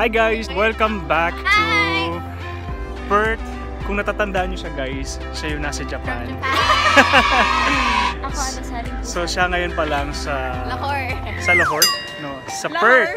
Hi guys! Welcome back to Perth. Kung natatandaan nyo siya guys, siya yung nasa Japan. Ako ano sa rin. So siya ngayon pa lang sa Lahore. Sa Lahore? No, sa Perth.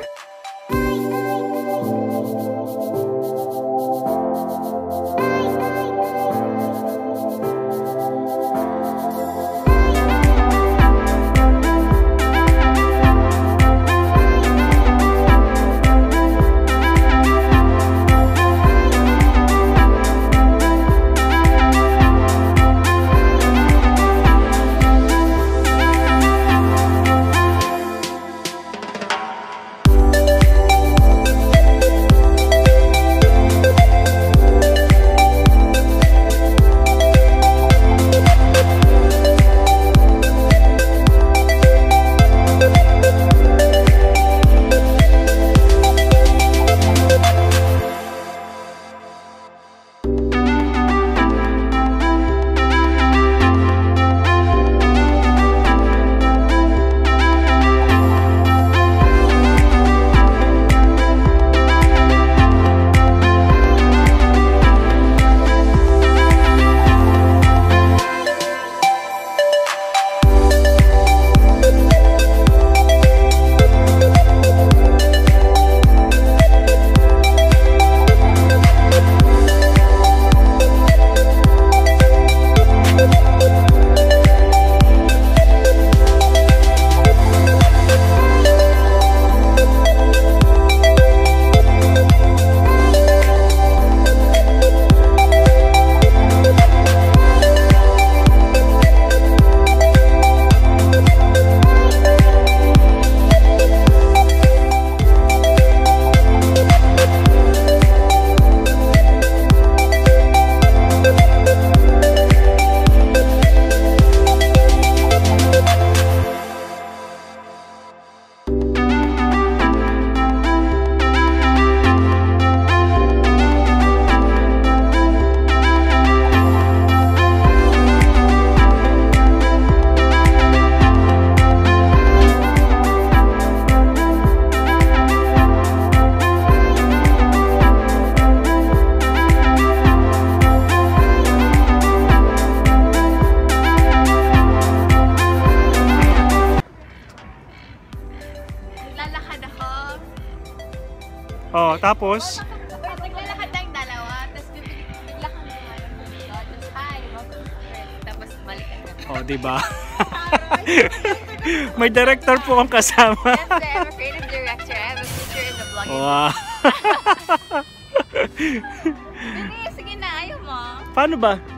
Oh, tapos? Naglalakad tayong dalawa, tapos bigla kang lumalang dito, tapos hi, welcome to Perth, tapos balikan ka. Oh, diba? May director po ang kasama. Yes, I'm a creative director. I have a feature in the vlog. Wow. Sige na, ayaw mo. Paano ba?